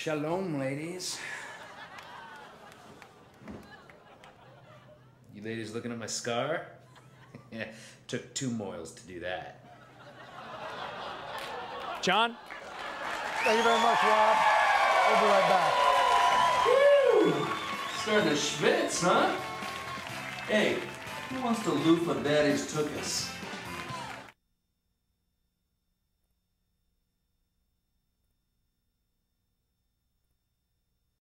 Shalom, ladies. You ladies looking at my scar? Yeah, took 2 moils to do that. John? Thank you very much, Rob. We'll be right back. Woo! Starting to schwitz, huh? Hey, who wants to loof a daddy's tookus?